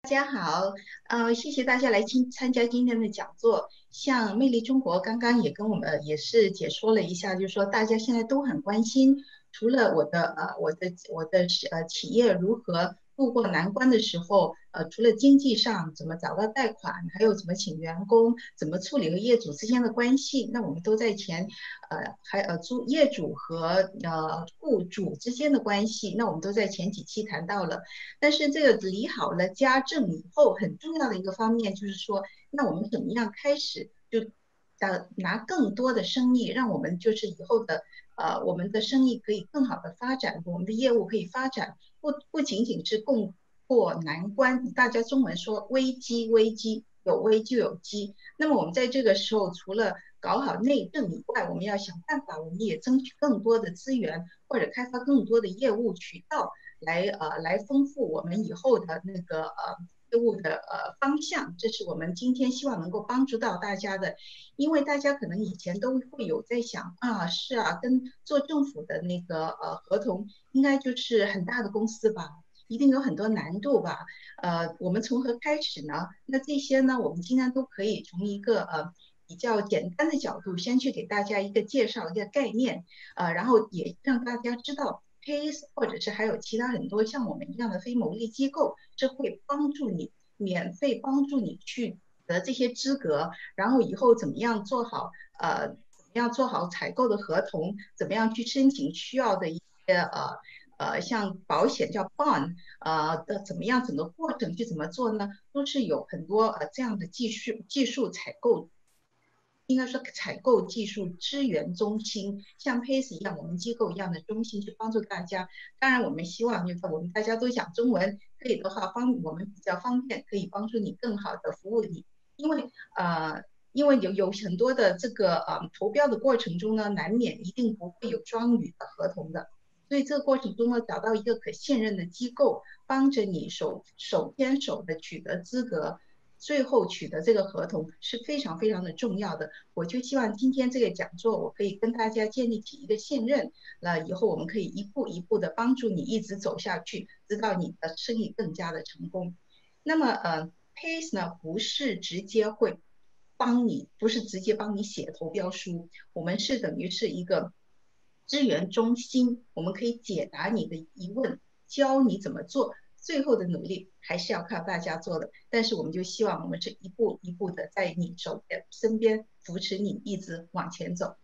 大家好，谢谢大家来参加今天的讲座。像魅力中国刚刚也跟我们也是解说了一下，就是说大家现在都很关心，除了我的企业如何渡过难关的时候，除了经济上怎么找到贷款，还有怎么请员工，怎么处理和业主之间的关系，那我们都在业主和雇主之间的关系，那我们都在前几期谈到了。但是这个理好了家政以后，很重要的一个方面就是说，那我们怎么样开始就拿更多的生意，让我们就是以后的我们的生意可以更好的发展，我们的业务可以发展，不仅仅是共过难关。大家中文说危机有危就有机。那么我们在这个时候，除了搞好内政以外，我们要想办法，我们也争取更多的资源，或者开发更多的业务渠道，来丰富我们以后的那个业务的方向。这是我们今天希望能够帮助到大家的。因为大家可能以前都会有在想啊，是啊，跟做政府的那个合同，应该就是很大的公司吧，一定有很多难度吧。我们从何开始呢？那这些呢，我们今天都可以从一个比较简单的角度，先去给大家一个介绍，一个概念，然后也让大家知道 PACE 或者是还有其他很多像我们一样的非牟利机构，这会帮助你免费帮助你去得这些资格，然后以后怎么样做好采购的合同，怎么样去申请需要的一些像保险叫 bond 的怎么样整个过程去怎么做呢？都是有很多这样的技术采购，应该说采购技术支援中心，像 PACE 一样，我们机构一样的中心去帮助大家。当然，我们希望就是我们大家都讲中文，可以的话我们比较方便，可以帮助你更好的服务你。因为呃，因为有很多的这个投标的过程中呢，难免一定不会有双语的合同的。所以这个过程中呢，找到一个可信任的机构，帮着你手牵手的取得资格，最后取得这个合同是非常非常的重要的。我就希望今天这个讲座，我可以跟大家建立起一个信任，那以后我们可以一步一步的帮助你一直走下去，直到你的生意更加的成功。那么PACE 呢不是直接会不是直接帮你写投标书，我们是等于是一个资源中心，我们可以解答你的疑问，教你怎么做。最后的努力还是要靠大家做的，但是我们就希望我们是一步一步的在你身边扶持你，一直往前走。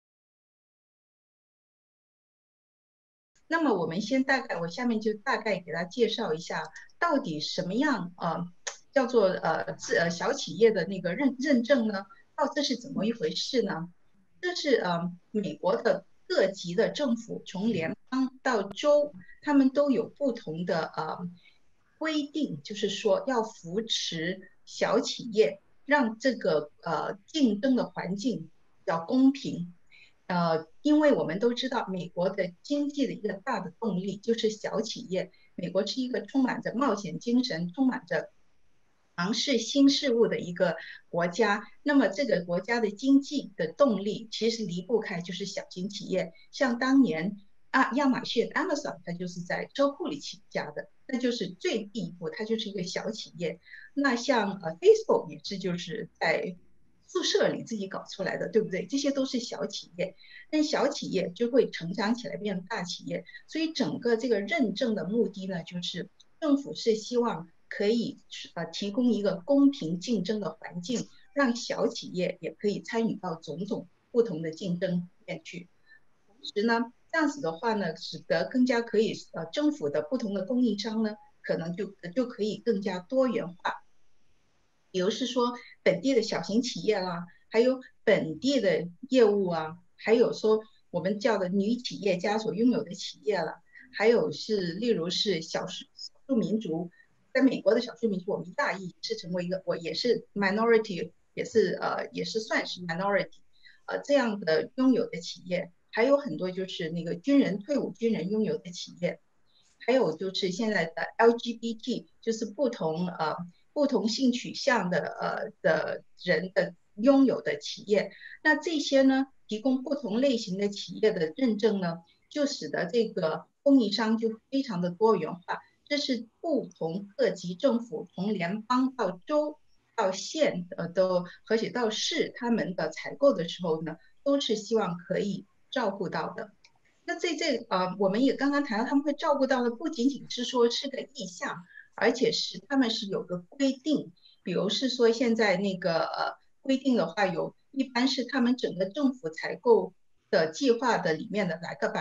那么我下面就大概给大家介绍一下，到底什么样叫做小企业的那个认证呢？这是怎么一回事呢？这是美国的各级的政府，从联邦到州，他们都有不同的规定，就是说要扶持小企业，让这个竞争的环境比较公平。因为我们都知道，美国的经济的一个大的动力就是小企业。美国是一个充满着冒险精神、充满着尝试新事物的一个国家。那么，这个国家的经济的动力其实离不开就是小型企业。像当年亚马逊 Amazon，它就是在车库里起家的，那就是最第一步，它就是一个小企业。那像Facebook 也是就是在宿舍里自己搞出来的，对不对？这些都是小企业，但小企业就会成长起来变成大企业。所以整个这个认证的目的呢，就是政府是希望可以提供一个公平竞争的环境，让小企业也可以参与到种种不同的竞争里面去。同时呢，这样子的话呢，使得更加可以政府的不同的供应商呢，可能就可以更加多元化。比如是说本地的小型企业啦，还有本地的业务啊，还有说我们叫的女企业家所拥有的企业了，还有是例如是少数民族，在美国的少数民族，我们亚裔是成为一个我也是 minority，也是算是 minority，这样的拥有的企业，还有很多就是那个退伍军人拥有的企业，还有就是现在的 LGBT，就是不同性取向的人的拥有的企业。那这些呢，提供不同类型的企业的认证呢，就使得这个供应商就非常的多元化。 这是不同各级政府，从联邦到州到县都而且到市，他们的采购的时候呢，都是希望可以照顾到的。那我们也刚刚谈到，他们会照顾到的不仅仅是说是个意向，而且是他们是有个规定，比如是说现在那个规定的话，一般是他们整个政府采购的计划的里面的来个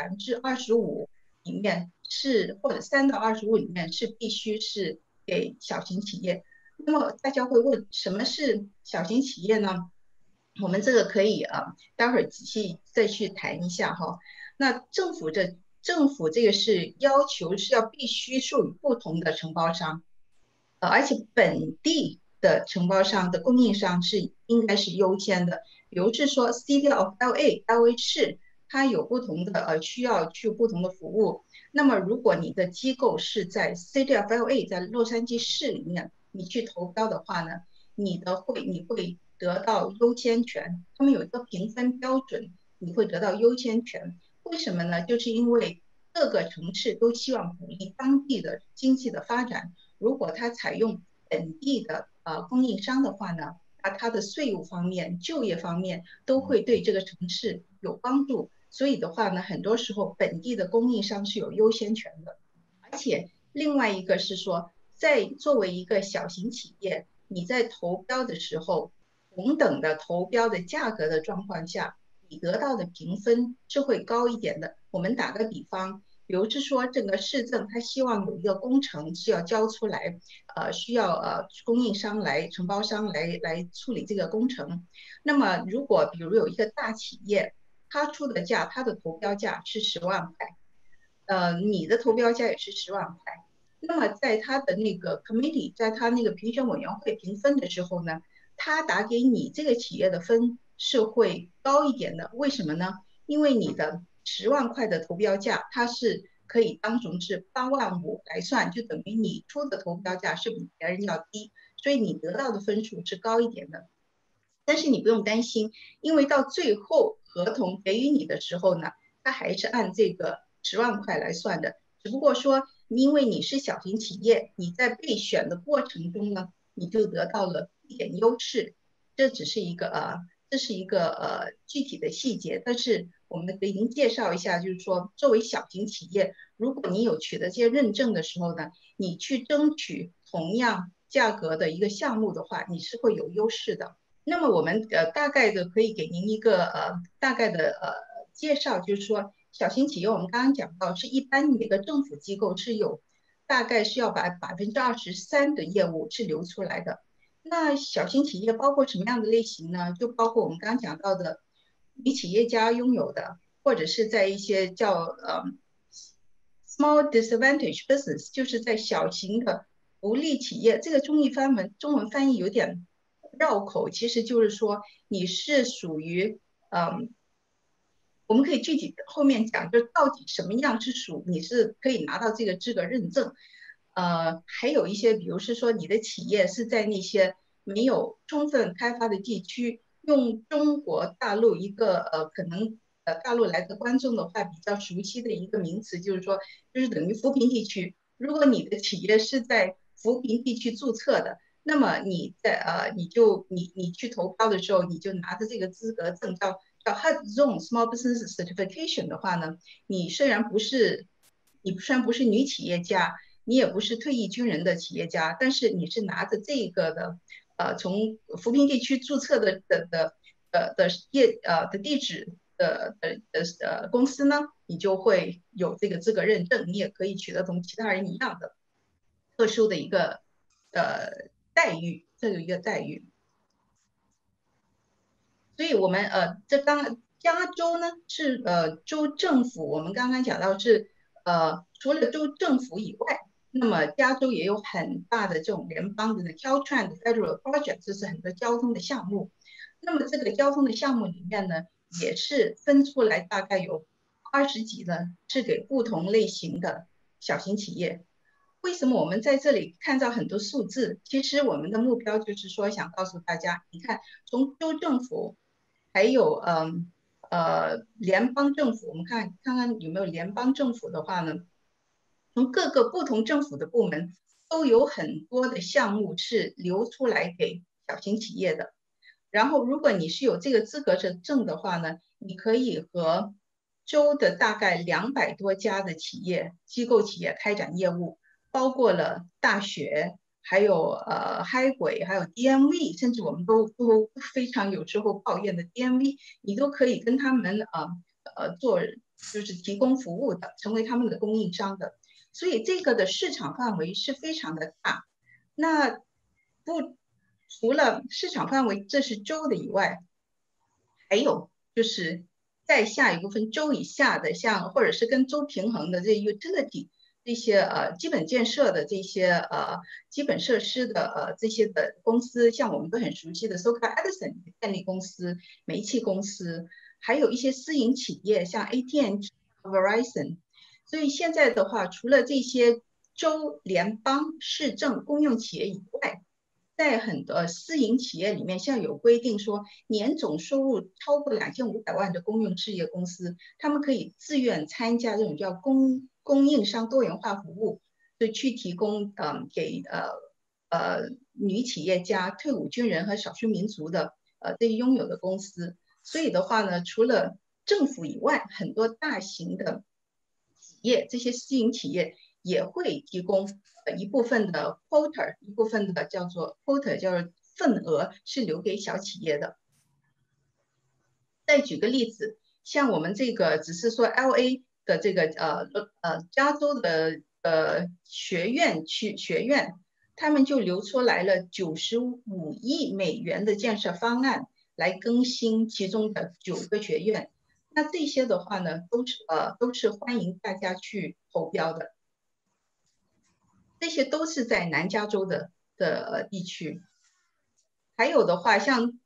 25%里面是，或者3到25里面是必须是给小型企业。那么大家会问，什么是小型企业呢？我们这个可以待会儿仔细再去谈一下哈。那政府这个是要求是要必须授予不同的承包商，而且本地的承包商的供应商是应该是优先的。比如是说 City of LA 市，它有不同的需要去不同的服务。那么如果你的机构是在 City of LA 在洛杉矶市里面，你去投标的话呢，你会得到优先权。他们有一个评分标准，你会得到优先权。为什么呢？就是因为各个城市都希望鼓励当地的经济的发展。如果它采用本地的供应商的话呢，它的税务方面、就业方面都会对这个城市有帮助。所以的话呢，很多时候本地的供应商是有优先权的。而且另外一个是说，在作为一个小型企业，你在投标的时候，同等的投标的价格的状况下，你得到的评分是会高一点的。我们打个比方，比如是说这个市政他希望有一个工程是要交出来，需要供应商承包商来处理这个工程。那么如果比如有一个大企业，他出的价，他的投标价是10万块，你的投标价也是10万块。那么在他的那个 committee，在他那个评选委员会评分的时候呢，他打给你这个企业的分是会高一点的。为什么呢？因为你的10万块的投标价，它是可以当成是8.5万来算，就等于你出的投标价是比别人要低，所以你得到的分数是高一点的。但是你不用担心，因为到最后合同给予你的时候呢，它还是按这个10万块来算的。只不过说，因为你是小型企业，你在备选的过程中呢，你就得到了一点优势。这只是一个具体的细节，但是我们已经介绍一下，就是说作为小型企业，如果你有取得这些认证的时候呢，你去争取同样价格的一个项目的话，你是会有优势的。那么我们大概的可以给您一个大概的介绍，就是说小型企业我们刚刚讲到是一般每个政府机构是有大概是要把23%的业务是留出来的。那小型企业包括什么样的类型呢？就包括我们刚刚讲到的女企业家拥有的，或者是在一些叫small disadvantage business，就是在小型的不利企业。这个中文翻译有点绕口，其实就是说你是属于我们可以具体后面讲，就到底什么样是你是可以拿到这个资格认证。还有一些，比如是说你的企业是在那些没有充分开发的地区，用中国大陆一个可能大陆来的观众的话比较熟悉的一个名词，就是说就是等于扶贫地区。如果你的企业是在扶贫地区注册的，那么你去投标的时候，你就拿着这个资格证叫 HUD Zone Small Business Certification 的话呢，你虽然不是女企业家，你也不是退役军人的企业家，但是你是拿着这个的从扶贫地区注册的地址公司呢，你就会有这个资格认证，你也可以取得同其他人一样的特殊的一个待遇，这个一个待遇。所以我们加州呢是州政府，我们刚刚讲到是除了州政府以外，那么加州也有很大的这种联邦的 Caltrans Federal Project，这是很多交通的项目。那么这个交通的项目里面呢，也是分出来大概有20几呢，是给不同类型的小型企业。为什么我们在这里看到很多数字？其实我们的目标就是说，想告诉大家，你看，从州政府，还有联邦政府，我们看看有没有联邦政府的话呢？ 从各个不同政府的部门都有很多的项目是留出来给小型企业的。然后，如果你是有这个资格证的话呢，你可以和州的大概200多家的机构企业开展业务，包括了大学，还有嗨轨，还有 DMV， 甚至我们都非常有时候抱怨的 DMV， 你都可以跟他们做就是提供服务的，成为他们的供应商的。所以这个的市场范围是非常的大。那除了市场范围这是州的以外，还有就是在下一部分州以下的，像或者是跟州平衡的这 utility 这些基本建设的这些基本设施的这些的公司，像我们都很熟悉的 Soka Edison 电力公司、煤气公司，还有一些私营企业，像 AT&T、Verizon。所以现在的话，除了这些州、联邦、市政、公用企业以外，在很多私营企业里面，现在有规定说，年总收入超过2500万的公用事业公司，他们可以自愿参加这种叫供应商多元化服务，就去提供给女企业家、退伍军人和少数民族的这些拥有的公司。所以的话呢，除了政府以外，很多大型的企业，这些私营企业也会提供一部分的 quota， 一部分的叫做 quota， 叫做份额是留给小企业的。再举个例子，像我们这个只是说 LA 的这个加州的学院，他们就留出来了95亿美元的建设方案来更新其中的9个学院。那这些的话呢，都是欢迎大家去投标的。这些都是在南加州的地区。还有的话，像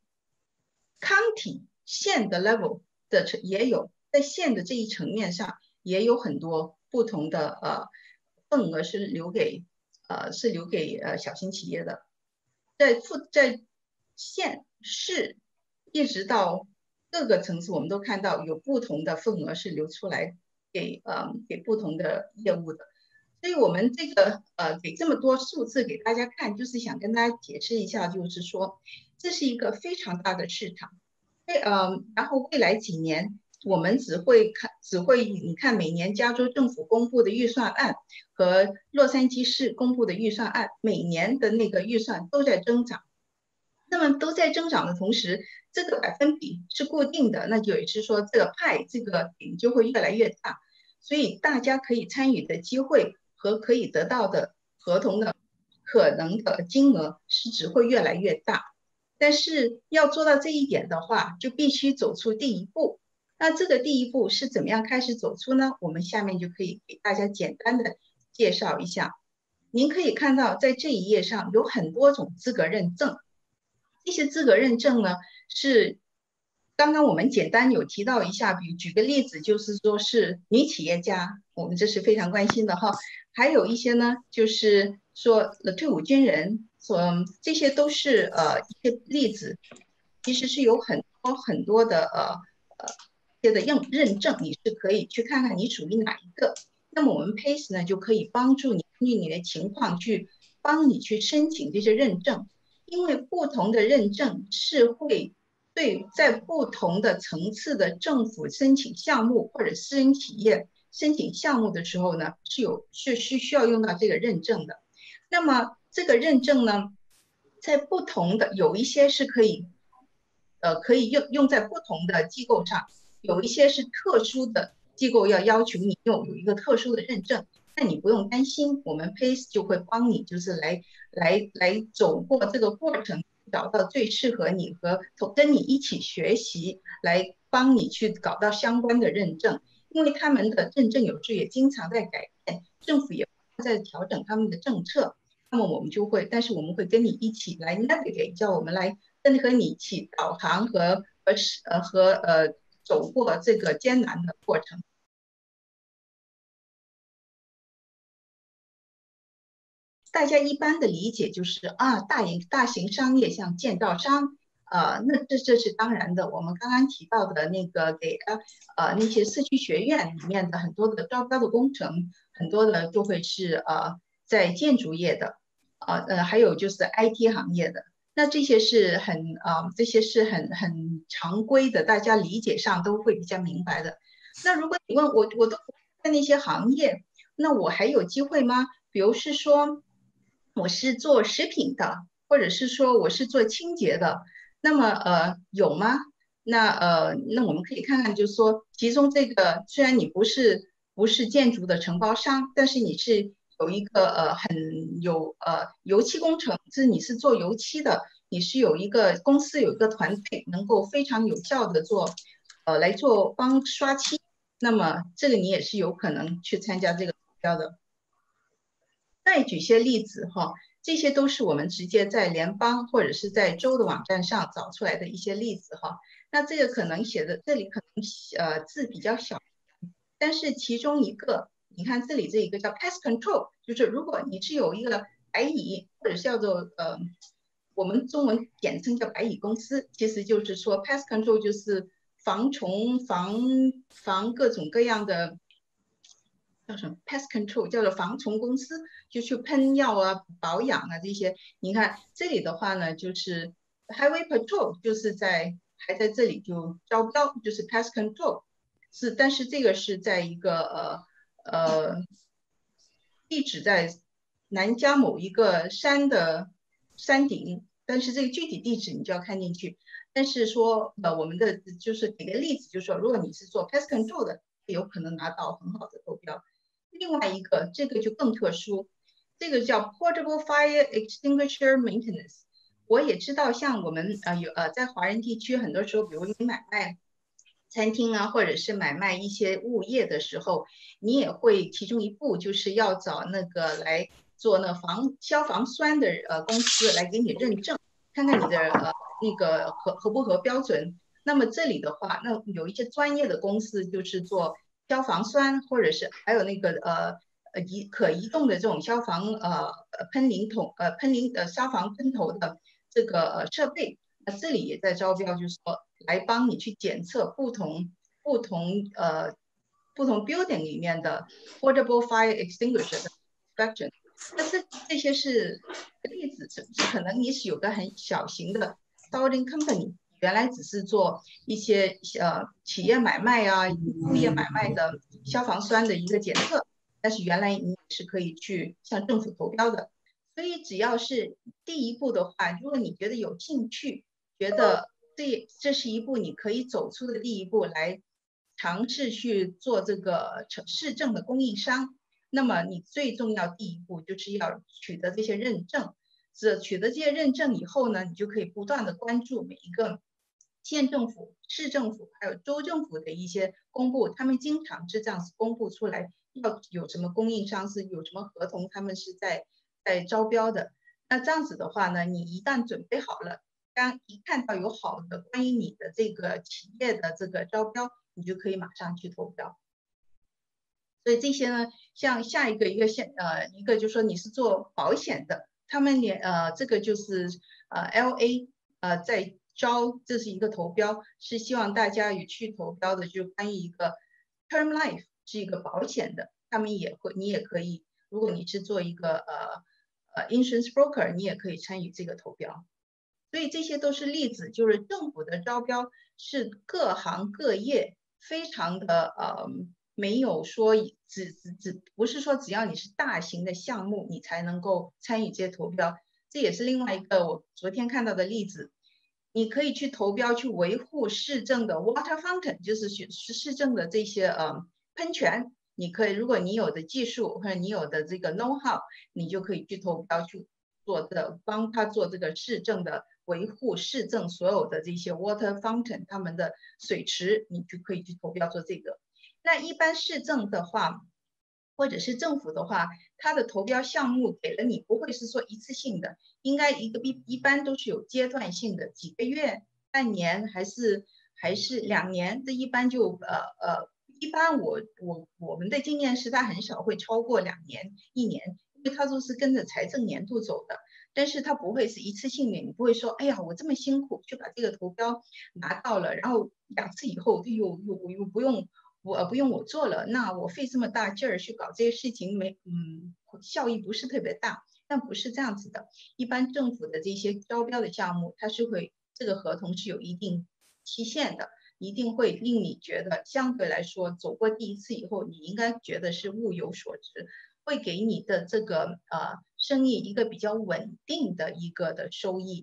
county 县的 level 的也有，在县的这一层面上也有很多不同的份额是留给小型企业的。在县市一直到各个层次，我们都看到有不同的份额是留出来给不同的业务的。所以我们这个给这么多数字给大家看，就是想跟大家解释一下，就是说这是一个非常大的市场。然后未来几年我们你看每年加州政府公布的预算案和洛杉矶市公布的预算案，每年的那个预算都在增长。那么都在增长的同时，这个百分比是固定的，那就也是说这个派这个饼就会越来越大，所以大家可以参与的机会和可以得到的合同的可能的金额是只会越来越大。但是要做到这一点的话，就必须走出第一步。那这个第一步是怎么样开始走出呢？我们下面就可以给大家简单的介绍一下。您可以看到，在这一页上有很多种资格认证。这些资格认证呢，是刚刚我们简单有提到一下，举个例子，就是说是女企业家，我们这是非常关心的哈。还有一些呢，就是说退伍军人，这些都是一些例子。其实是有很多的一些的认证，你是可以去看看你属于哪一个。那么我们 PACE 呢，就可以帮助你根据你的情况帮你去申请这些认证。因为不同的认证是会在不同的层次的政府申请项目或者私人企业申请项目的时候呢，是需要用到这个认证的。那么这个认证呢，在不同的有一些是可以用在不同的机构上，有一些是特殊的机构要求你有一个特殊的认证。那你不用担心，我们 PACE 就会帮你，就是来走过这个过程，找到最适合你和跟你一起学习，来帮你去搞到相关的认证。因为他们的认证有时也经常在改变，政府也在调整他们的政策。那么我们但是我们会跟你一起来 navigate， 叫我们来和你一起导航和走过这个艰难的过程。大家一般的理解就是大型商业像建造商，那这是当然的。我们刚刚提到的那个给那些社区学院里面的很多的招标的工程， 很多的就会是在建筑业的，还有就是 IT 行业的。那这些是很常规的，大家理解上都会比较明白的。那如果你问我，我都不在那些行业，那我还有机会吗？比如是说，我是做食品的，或者是说我是做清洁的，那么有吗？那我们可以看看，就是说，其中这个虽然你不是建筑的承包商，但是你是有一个很有油漆工程，就是你是做油漆的，你是有一个公司有一个团队能够非常有效的来做帮刷漆，那么这个你也是有可能去参加这个投标的。再举些例子哈，这些都是我们直接在联邦或者是在州的网站上找出来的一些例子哈。那这个可能写的这里可能字比较小，但是其中一个，你看这里这一个叫 pest control，就是如果你是有一个白蚁或者是叫做我们中文简称叫白蚁公司，其实就是说 pest control 就是防虫防各种各样的。叫什么 pest control，叫做防虫公司，就去喷药啊、保养啊这些。你看这里的话呢，就是 highway patrol，就是还在这里就招标，就是 pest control，但是这个是在一个地址在南加某一个山的山顶，但是这个具体地址你就要看进去。但是说我们的就是给个例子，就是说如果你是做 pest control 的，有可能拿到很好的投标。另外一个，这个就更特殊，这个叫 Portable Fire Extinguisher Maintenance。我也知道，像我们在华人地区，很多时候，比如你买卖餐厅啊，或者是买卖一些物业的时候，你也会其中一步就是要找那个来做那消防栓的公司来给你认证，看看你的那个合不合标准。那么这里的话，那有一些专业的公司就是做消防栓，或者是还有那个可移动的这种消防喷淋筒消防喷头的这个设备。那这里也在招标，就是说来帮你去检测不同呃不同 building 里面的 portable fire extinguisher 的 inspection。那这些是例子，可能你是有个很小型的 installing company，原来只是做一些企业买卖啊、物业买卖的消防栓的一个检测，但是原来你是可以去向政府投标的。所以只要是第一步的话，如果你觉得有兴趣，觉得这是一步你可以走出的第一步，来尝试去做这个市政的供应商，那么你最重要第一步就是要取得这些认证。取得这些认证以后呢，你就可以不断的关注每一个县政府、市政府还有州政府的一些公布，他们经常是这样子公布出来，要有什么供应商是有什么合同，他们是在招标的。那这样子的话呢，你一旦准备好了，当一看到有好的关于你的这个企业的这个招标，你就可以马上去投标。所以这些呢，像下一个一个就是说你是做保险的，他们这个就是LA在招，这是一个投标，是希望大家也去投标的，就关于一个 term life 是一个保险的，你也可以，如果你是做一个insurance broker，你也可以参与这个投标。所以这些都是例子，就是政府的招标是各行各业非常的没有说不是说只要你是大型的项目，你才能够参与这些投标。这也是另外一个我昨天看到的例子，你可以去投标去维护市政的 water fountain， 就是市政的这些喷泉。你可以，如果你有的技术或者你有的这个 know how， 你就可以去投标去帮他做这个市政的维护，市政所有的这些 water fountain 他们的水池，你就可以去投标做这个。那一般市政的话，或者是政府的话，它的投标项目给了你，不会是说一次性的，应该一般都是有阶段性的，几个月、半年还是2年，这一般一般我们的经验是，它很少会超过2年、1年，因为它都是跟着财政年度走的。但是它不会是一次性的，你不会说，哎呀，我这么辛苦就把这个投标拿到了，然后2次以后我又不用我做了，那我费这么大劲儿去搞这些事情效益不是特别大。但不是这样子的，一般政府的这些招标的项目，它是会这个合同是有一定期限的，一定会令你觉得相对来说走过第一次以后，你应该觉得是物有所值，会给你的这个生意一个比较稳定的一个的收益。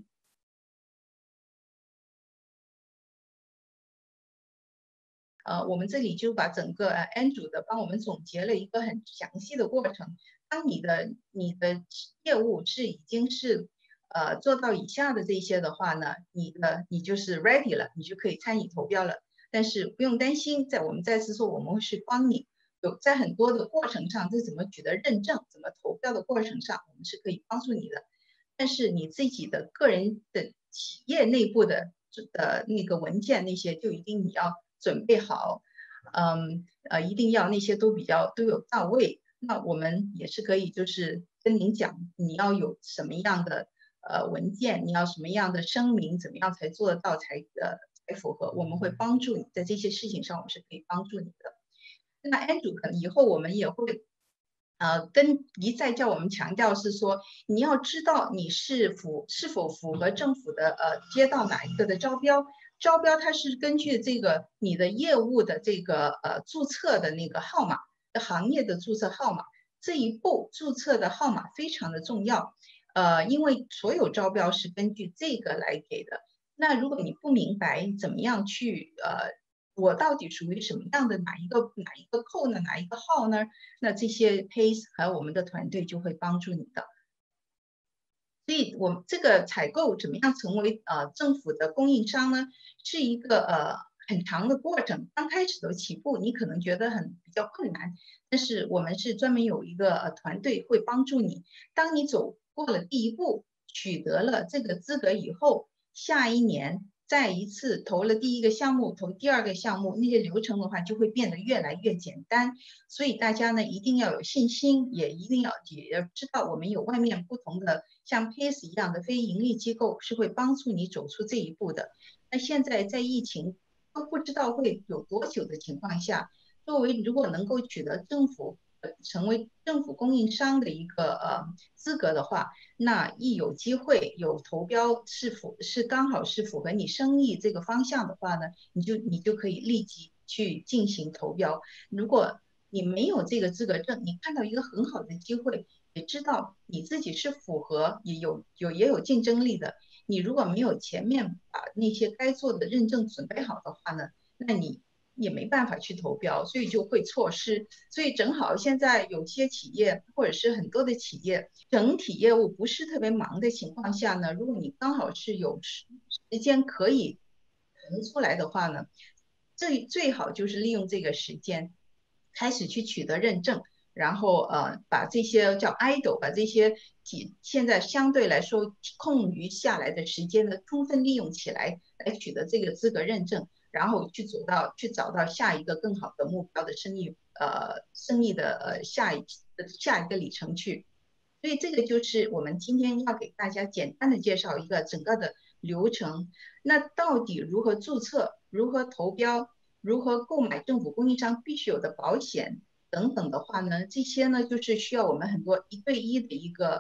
我们这里就把整个Andrew 的帮我们总结了一个很详细的过程。当你的业务是已经是做到以下的这些的话呢，你就是 ready 了，你就可以参与投标了。但是不用担心，我们再次说，我们会去帮你在很多的过程上，这怎么取得认证，怎么投标的过程上，我们是可以帮助你的。但是你自己的个人的企业内部的那个文件那些，就一定你要准备好，一定要那些都有到位。那我们也是可以就是跟您讲，你要有什么样的文件，你要什么样的声明，怎么样才做得到才符合，我们会帮助你在这些事情上，我们是可以帮助你的。那 Andrew 可能以后我们也会一再叫我们强调是说，你要知道你是否符合政府的接到哪一个的招标。招标它是根据这个你的业务的这个注册的那个号码，行业的注册号码，这一步注册的号码非常的重要。因为所有招标是根据这个来给的。那如果你不明白怎么样去我到底属于什么样的哪一个扣呢？哪一个号呢？那这些 PACE 和我们的团队就会帮助你的。所以我们这个采购怎么样成为政府的供应商呢？是一个很长的过程。刚开始的起步，你可能觉得比较困难，但是我们是专门有一个团队会帮助你。当你走过了第一步，取得了这个资格以后，下一年再一次投了第一个项目，投第二个项目，那些流程的话就会变得越来越简单。所以大家呢一定要有信心，也一定要知道我们有外面不同的像 PACE 一样的非盈利机构是会帮助你走出这一步的。那现在在疫情都不知道会有多久的情况下，如果能够取得成为政府供应商的一个资格的话，那一有机会有投标刚好是符合你生意这个方向的话呢，你就可以立即去进行投标。如果你没有这个资格证，你看到一个很好的机会，也知道你自己是符合也有竞争力的，你如果没有前面把那些该做的认证准备好的话呢，那你也没办法去投标，所以就会错失。所以正好现在有些企业或者是很多的企业，整体业务不是特别忙的情况下呢，如果你刚好是有时间可以腾出来的话呢，最好就是利用这个时间开始去取得认证，然后把这些叫 idle， 把这些现在相对来说空余下来的时间呢，充分利用起来，来取得这个资格认证，然后去找到下一个更好的目标的生意的下一个里程去。所以这个就是我们今天要给大家简单的介绍一个整个的流程。那到底如何注册、如何投标、如何购买政府供应商必须有的保险等等的话呢，这些呢就是需要我们很多一对一的一个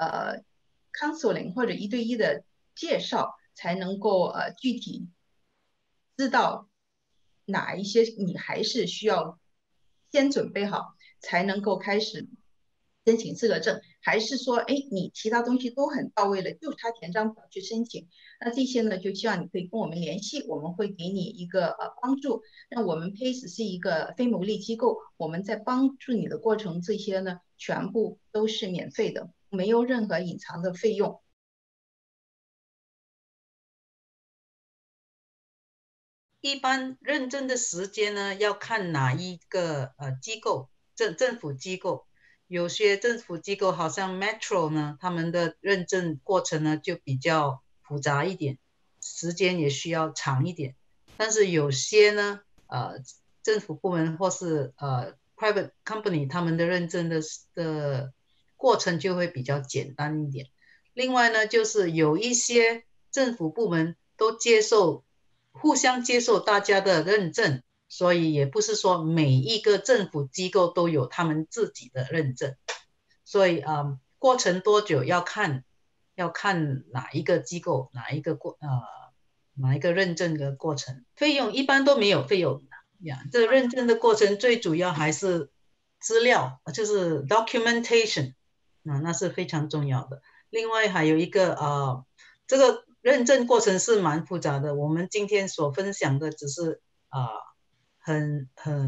counseling 或者一对一的介绍，才能够具体知道哪一些你还是需要先准备好，才能够开始申请资格证，还是说，哎，你其他东西都很到位了，就差填张表去申请。那这些呢，就希望你可以跟我们联系，我们会给你一个帮助。那我们 PACE 是一个非牟利机构，我们在帮助你的过程，这些呢全部都是免费的，没有任何隐藏的费用。 一般认证的时间呢，要看哪一个机构，政府机构。有些政府机构好像 Metro 呢，他们的认证过程呢就比较复杂一点，时间也需要长一点。但是有些呢，政府部门或是private company 他们的认证的过程就会比较简单一点。另外呢，就是有一些政府部门都互相接受大家的认证， 所以也不是说每一个政府机构都有他们自己的认证，所以过程多久要看哪一个机构哪一个认证的过程，费用一般都没有费用呀。这认证的过程最主要还是资料，就是 documentation，那是非常重要的。另外还有一个这个认证过程是蛮复杂的，我们今天所分享的只是很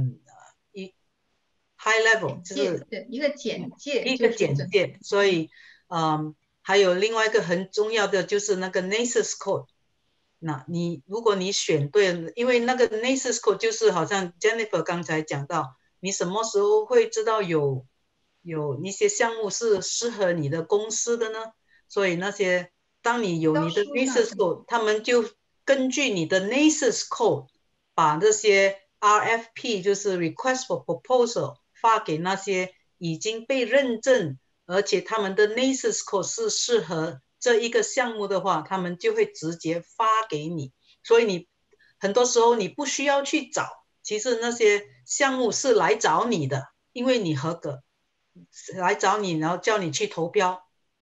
high level，就是一个简介， 一个简介。所以还有另外一个很重要的就是那个 NACES code。那如果你选对了，因为那个 NACES code 就是好像 Jennifer 刚才讲到，你什么时候会知道有一些项目是适合你的公司的呢？所以当你有你的 NACES code， 他们就根据你的 NACES code 把这些 RFP 就是 Request for Proposal 发给那些已经被认证，而且他们的 NACES code 是适合这一个项目的话，他们就会直接发给你。所以很多时候你不需要去找，其实那些项目是来找你的，因为你合格，来找你，然后叫你去投标。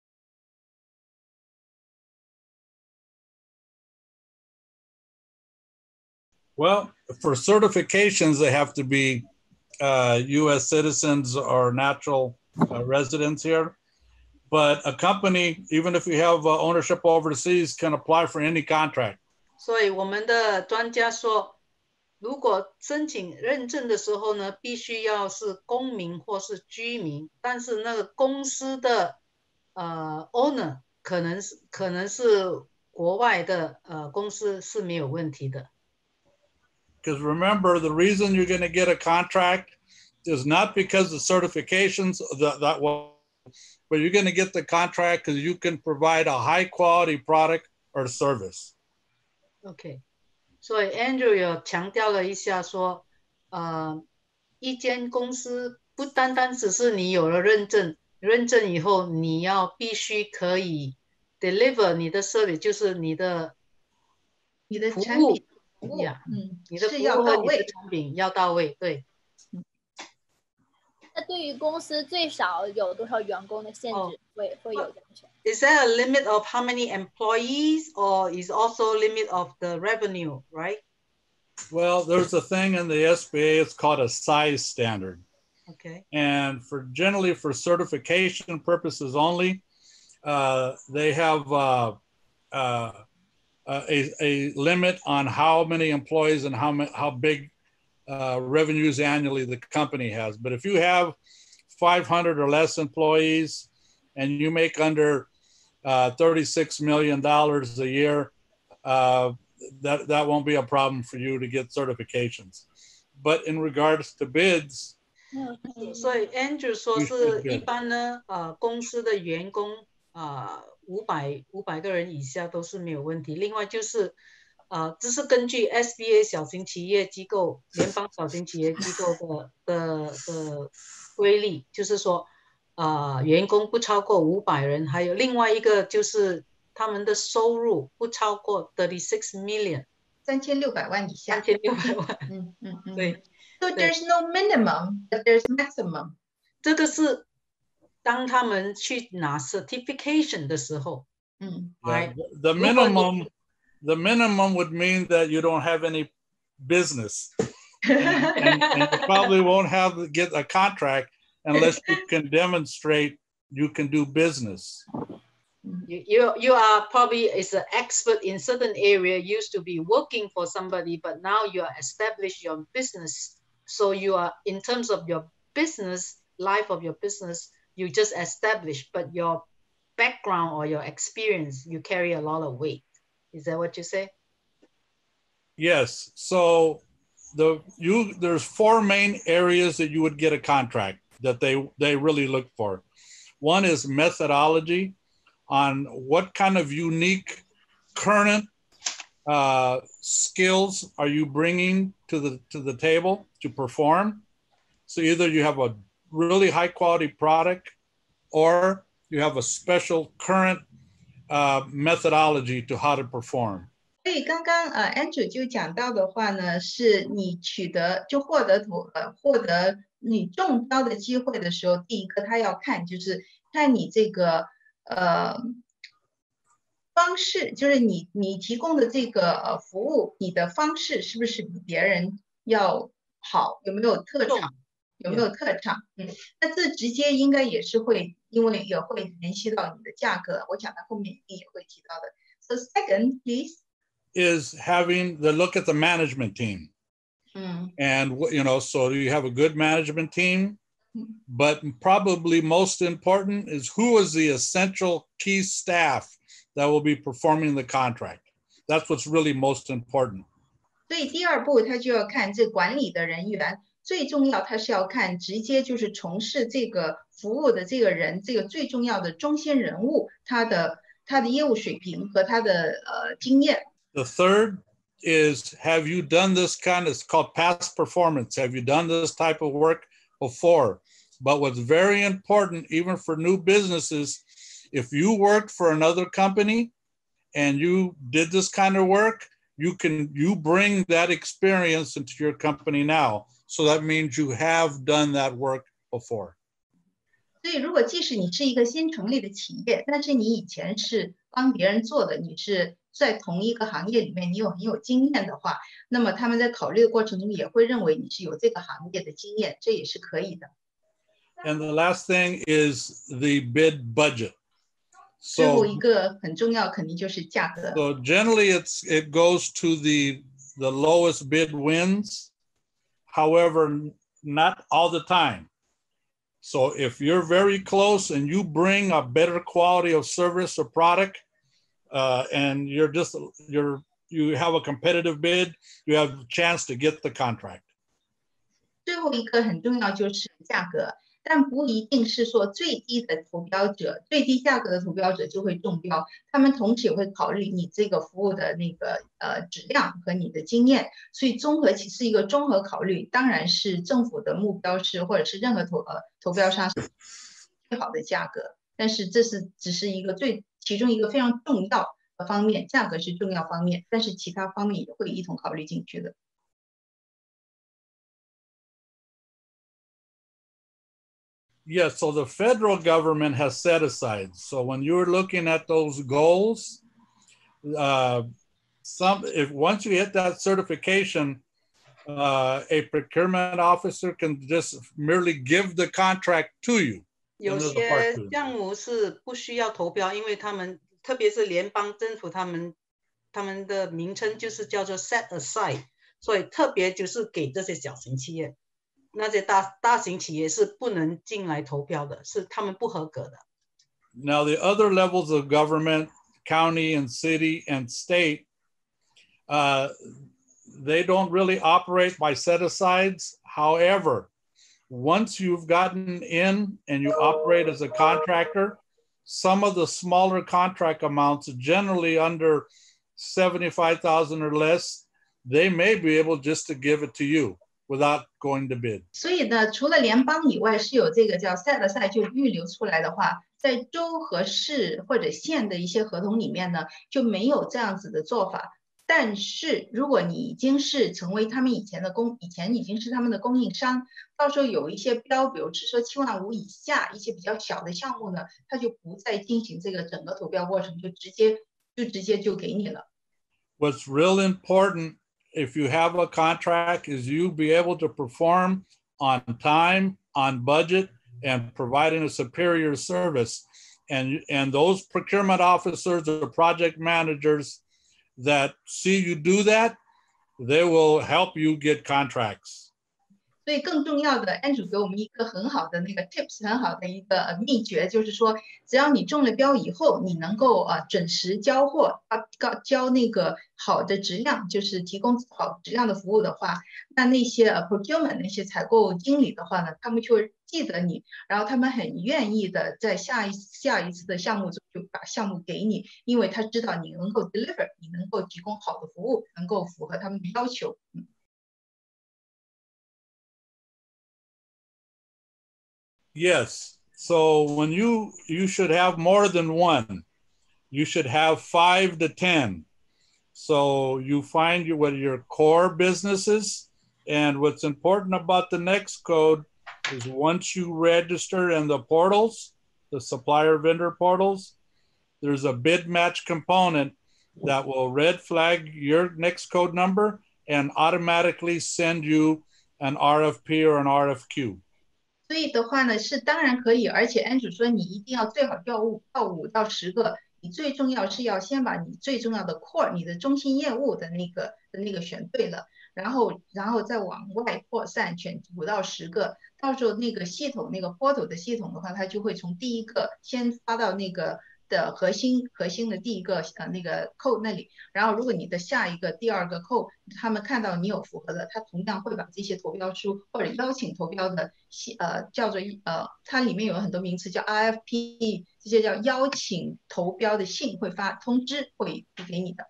Well, for certifications, they have to be U.S. citizens or natural residents here. But a company, even if you have ownership overseas, can apply for any contract. 所以我们的专家说，如果申请认证的时候呢，必须要是公民或是居民，但是那个公司的owner 可能是国外的公司是没有问题的。 Because remember, the reason you're going to get a contract is not because of certifications that will, but you're going to get the contract because you can provide a high quality product or service. OK， 所以 Andrew 有强调了一下说，一间公司不单单只是你有了认证以后，你必须可以 deliver 你的 service， 就是你的产品呀，你的服务和你的产品要到位，对。 那对于公司最少有多少员工的限制会有要求？ Is there a limit of how many employees, or is also limit of the revenue, right? Well, there's a thing in the SBA, it's called a size standard. Okay. And generally for certification purposes only, they have a limit on how many employees and how big revenues annually the company has. But if you have 500 or less employees and you make under $36 million a year, that won't be a problem for you to get certifications. But in regards to bids, 所以 Andrew 说是一般呢，公司的员工500个人以下都是没有问题。另外就是这是根据 SBA 小型企业机构联邦小型企业机构的规例，就是说员工不超过500人，还有另外一个就是他们的收入不超过36 million， 3600万以下。 3600万，对。 So there's no minimum, but there's maximum. 这个是当他们去拿 certification 的时候 ，right? The minimum would mean that you don't have any business, and you probably won't get a contract unless you can demonstrate you can do business. You are probably is an expert in certain area, used to be working for somebody, but now you are established your business. So you are, in terms of your business, life of your business, you just established, but your background or your experience, you carry a lot of weight. Is that what you say? Yes. So there's 4 main areas that you would get a contract that they really look for. One is methodology, on what kind of unique current skills are you bringing to the table to perform. So either you have a really high quality product or you have a special current methodology to how to perform. 所以刚刚Andrew 就讲到的话呢，是你获得你中标的机会的时候，第一个他要看就是看你这个方式，就是你提供的这个服务，你的方式是不是比别人要好？有没有特长？有没有特长？那这直接应该也是会，因为也会联系到你的价格。我想他后面一定也会提到的。So second, please. Is having the look at the management team. And, you know, so you have a good management team, but probably most important is who is the essential key staff that will be performing the contract. That's what's really most important. 所以第二步，他就要看这管理的人员，最重要，他是要看直接就是从事这个服务的这个人，这个最重要的中心人物，他的业务水平和他的经验。 The third is, have you done this it's called past performance. Have you done this type of work before? But what's very important, even for new businesses, if you worked for another company and you did this kind of work, you bring that experience into your company now. So that means you have done that work before. 所以如果即使你是一个新成立的企业，但是你以前是帮别人做的，你是在同一个行业里面，你很有经验的话，那么他们在考虑的过程中也会认为你是有这个行业的经验，这也是可以的。 And the last thing is the bid budget. 最后一个很重要，肯定就是价格。 So generally it goes to the lowest bid wins. However, not all the time. So if you're very close and you bring a better quality of service or product, and you have a competitive bid, you have a chance to get the contract. 最后一个很重要就是价格，但不一定是说最低的投标者，最低价格的投标者就会中标，他们同时也会考虑你这个服务的那个质量和你的经验，所以其实一个综合考虑，当然是政府的目标是或者是任何投标商是最好的价格，但是这是只是一个其中一个非常重要的方面，价格是重要方面，但是其他方面也会一同考虑进去的。 Yes, so the federal government has set aside. So when you're looking at those goals, once you hit that certification, a procurement officer can just merely give the contract to you. 有些项目是不需要投标，因为他们特别是联邦政府，他们的名称就是叫做 set aside， 所以特别就是给这些小型企业。那些大型企业是不能进来投标的，是他们不合格的。 Now the other levels of government, county and city and state, they don't really operate by set-asides. However, once you've gotten in and you operate as a contractor, some of the smaller contract amounts, generally under 75,000 or less, they may be able just to give it to you without going to bid. 所以呢，除了联邦以外，是有这个叫 set aside 就预留出来的话，在州和市或者县的一些合同里面呢，就没有这样子的做法。但是如果你已经是成为他们以前已经是他们的供应商，到时候有一些标，比如是说7.5万以下一些比较小的项目呢，他就不再进行这个整个投标过程，就直接就给你了。 What's real important if you have a contract is you be able to perform on time, on budget, and providing a superior service. And those procurement officers or project managers that see you do that, they will help you get contracts. 所以更重要的 ，Andrew 给我们一个很好的那个 tips， 很好的一个秘诀，就是说，只要你中了标以后，你能够准时交货，交那个好的质量，就是提供好质量的服务的话，那些procurement 那些采购经理的话呢，他们就会记得你，然后他们很愿意的在下一次的项目中就把项目给你，因为他知道你能够 deliver， 你能够提供好的服务，能够符合他们的要求。 Yes. So when you should have more than one. You should have 5 to 10. So you find what your core business is. And what's important about the next code is once you register in the portals, the supplier vendor portals, there's a bid match component that will red flag your next code number and automatically send you an RFP or an RFQ. 所以的话呢，是当然可以，而且 Andrew 说你一定要最好要5到10个，你最重要是要先把你最重要的 core， 你的中心业务的那个选对了，然后再往外扩散，选5到10个，到时候那个系统那个 portal 的系统的话，它就会从第一个先发到那个的核心的第一个那个 code 那里，然后如果你的下一个第2个 code 他们看到你有符合的，他同样会把这些投标书或者邀请投标的叫做它里面有很多名词叫 RFP， 这些叫邀请投标的信会发通知会给你的。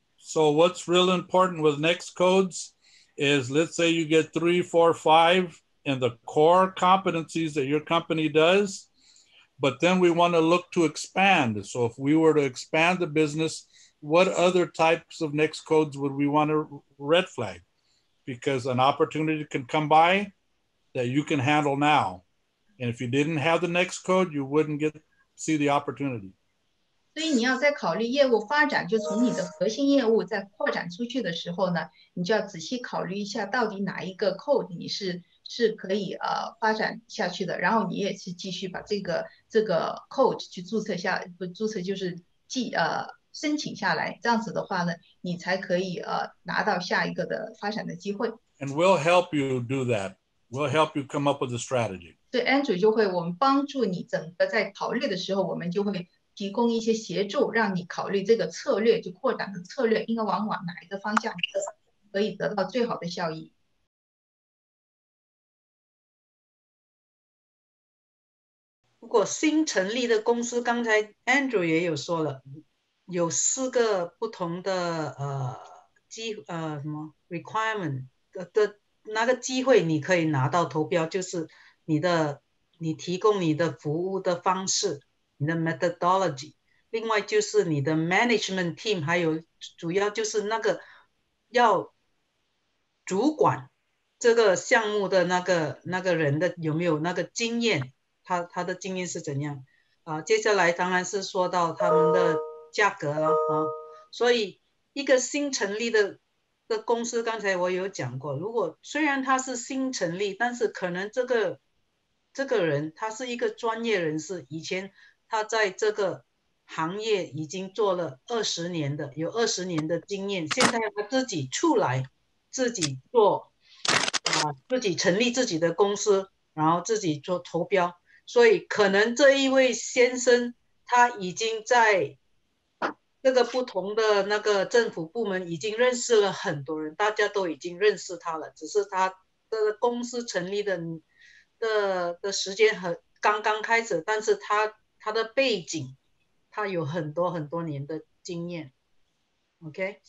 So what's real important with next codes is, let's say you get 3, 4, 5 in the core competencies that your company does. But then we want to look to expand. So if we were to expand the business, what other types of next codes would we want to red flag? Because an opportunity can come by that you can handle now. And if you didn't have the next code, you wouldn't see the opportunity. 所以你要在考虑业务发展，就从你的核心业务在扩展出去的时候呢，你就要仔细考虑一下，到底哪一个 code 你是可以发展下去的，然后你也是继续把这个 code 去注册就是申请下来，这样子的话呢，你才可以拿到下一个的发展的机会。 And we'll help you do that. We'll help you come up with a strategy. 所以 Andrew 就会我们帮助你整个在考虑的时候，我们就会提供一些协助，让你考虑这个策略，就扩展的策略应该往哪一个方向可以得到最好的效益。 如果新成立的公司，刚才 Andrew 也有说了，有4个不同的什么 requirement 的那个机会，你可以拿到投标，就是你提供你的服务的方式，你的 methodology， 另外就是你的 management team， 还有主要就是那个要主管这个项目的那个人的有没有那个经验，他的经验是怎样接下来当然是说到他们的价格了所以一个新成立的公司，刚才我有讲过，如果虽然他是新成立，但是可能这个人他是一个专业人士，以前他在这个行业已经做了20年的，有20年的经验，现在他自己出来自己做自己成立自己的公司，然后自己做投标，所以可能这一位先生他已经在这个不同的那个政府部门已经认识了很多人，大家都已经认识他了，只是他的公司成立的时间刚刚开始，但是他的背景他有很多年的经验 OK，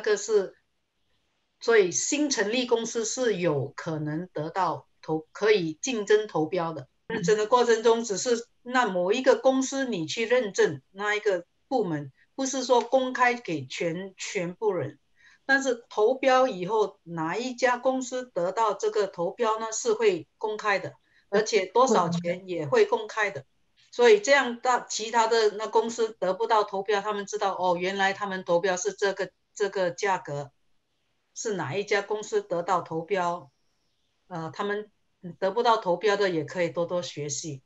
所以新成立公司是有可能得到可以竞争投标的。认证的过程中，只是那某一个公司你去认证那一个部门，不是说公开给全部人，但是投标以后哪一家公司得到这个投标呢，是会公开的，而且多少钱也会公开的。所以这样其他的那公司得不到投标，他们知道原来他们投标是这个价格，是哪一家公司得到投标他们得不到投标的也可以多多学习。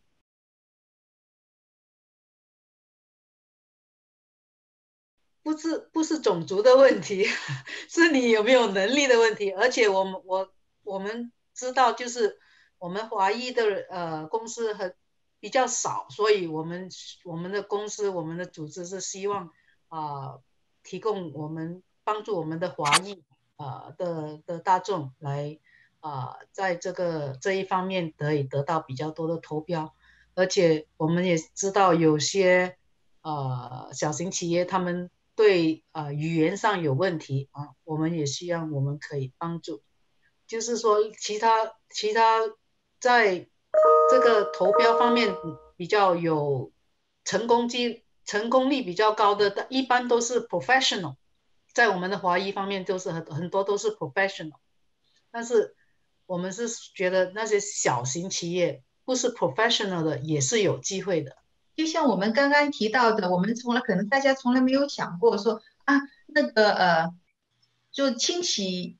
不是种族的问题是你有没有能力的问题，而且我们知道就是我们华裔的公司比较少，所以我们的公司我们的组织是希望提供帮助我们的华裔的大众来在这一方面得到比较多的投标，而且我们也知道有些小型企业他们对语言上有问题我们也希望我们可以帮助，就是说其他在这个投标方面比较有成功率比较高的，一般都是 professional， 在我们的华裔方面，就是很多都是 professional， 但是我们是觉得那些小型企业不是 professional 的也是有机会的。 就像我们刚刚提到的，我们可能大家从来没有想过说啊，那个就清洗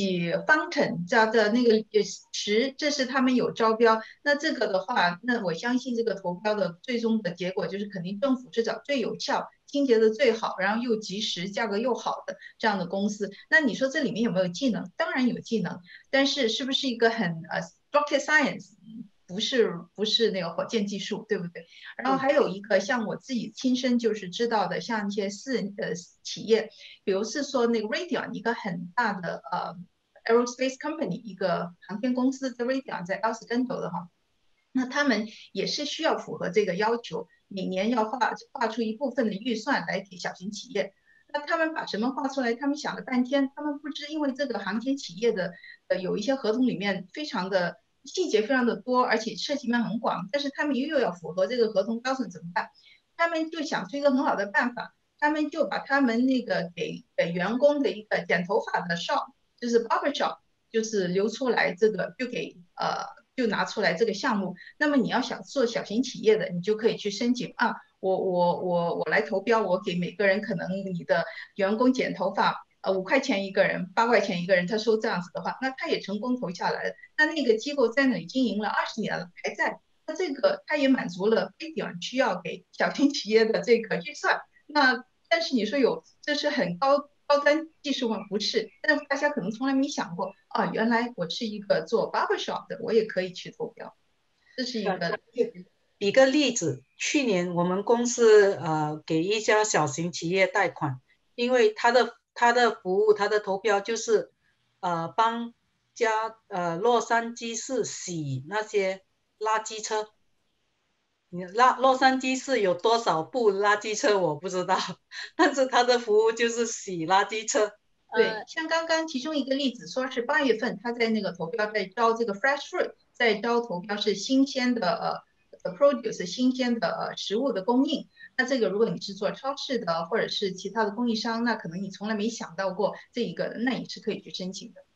fountain 这样的那个池，这是他们有招标。那这个的话，那我相信这个投标的最终的结果就是肯定政府是找最有效、清洁的最好，然后又及时、价格又好的这样的公司。那你说这里面有没有技能？当然有技能，但是是不是一个很rocket science？不是那个火箭技术，对不对？然后还有一个像我自己亲身就是知道的，像一些企业，比如是说那个 Raytheon 一个很大的aerospace company 一个航天公司在 Raytheon 在奥斯根州的哈，那他们也是需要符合这个要求，每年要划出一部分的预算来给小型企业。那他们把什么划出来？他们想了半天，他们不知因为这个航天企业的有一些合同里面非常的细节非常的多，而且涉及面很广，但是他们又要符合这个合同标准怎么办？他们就想出一个很好的办法，他们就把他们那个给员工的一个剪头发的 shop，就是 barber shop，就是留出来这个就拿出来这个项目。那么你要想做小型企业的，你就可以去申请啊，我来投标，我给每个人可能你的员工剪头发。5块钱一个人，8块钱一个人，他收这样子的话，那他也成功投下来了。那个机构在那里经营了20年了，还在。那这个它也满足了非典需要给小型企业的这个预算。那但是你说这是很高端技术吗？不是。但是大家可能从来没想过啊，原来我是一个做 barbershop 的，我也可以去投标。这是一个。 比个例子，去年我们公司给一家小型企业贷款，因为他的服务，他的投标就是帮洛杉矶市洗那些垃圾车。洛杉矶市有多少部垃圾车我不知道，但是他的服务就是洗垃圾车。 对，像刚刚其中一个例子，说是8月份他在那个投标在招这个 fresh fruit， 在招投标是新鲜的produce 新鲜的食物的供应。那这个如果你是做超市的或者是其他的供应商，那可能你从来没想到过这一个，那也是可以去申请的。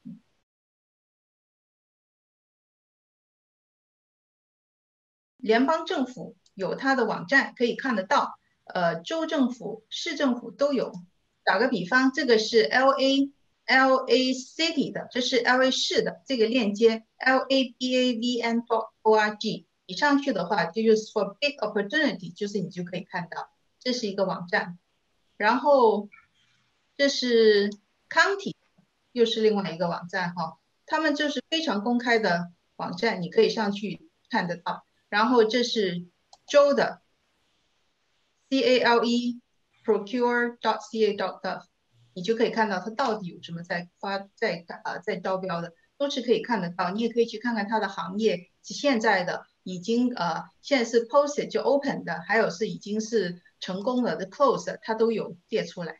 联邦政府有它的网站可以看得到，州政府、市政府都有。打个比方，这个是 LA City 的，这是 LA 市的这个链接 labavn.org， 你上去的话，这就是 for big opportunity， 就是你就可以看到，这是一个网站。然后这是 County， 又是另外一个网站哈，他们就是非常公开的网站，你可以上去看得到。然后这是州的 CALE procure.ca.gov， 你就可以看到它到底有什么在招标的，都是可以看得到。你也可以去看看它的行业现在的已经现在是 posted 就 open 的，还有是已经是成功了的 close， 它都有列出来。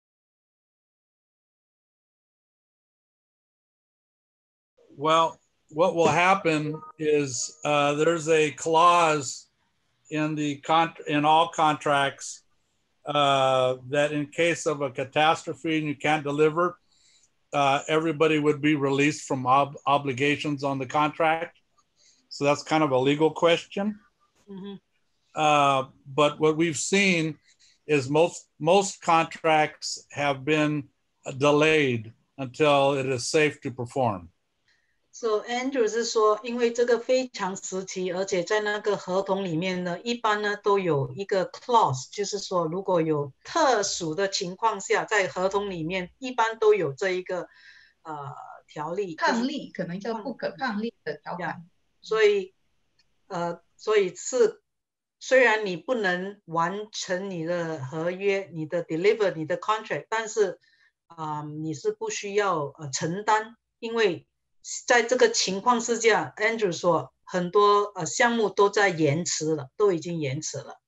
Well, what will happen is there's a clause in all contracts that in case of a catastrophe and you can't deliver, everybody would be released from obligations on the contract. So that's kind of a legal question. Mm-hmm. But what we've seen is most contracts have been delayed until it is safe to perform. So Andrew 是说，因为这个非常时期，而且在那个合同里面呢，一般呢都有一个 clause， 就是说如果有特殊的情况下，在合同里面一般都有这一个条例， 抗力可能叫不可抗力的条款。 所以是虽然你不能完成你的合约，你的 deliver 你的 contract， 但是你是不需要承担，因为在这个情况之下 ，Andrew 说很多项目都在延迟了，都已经延迟了。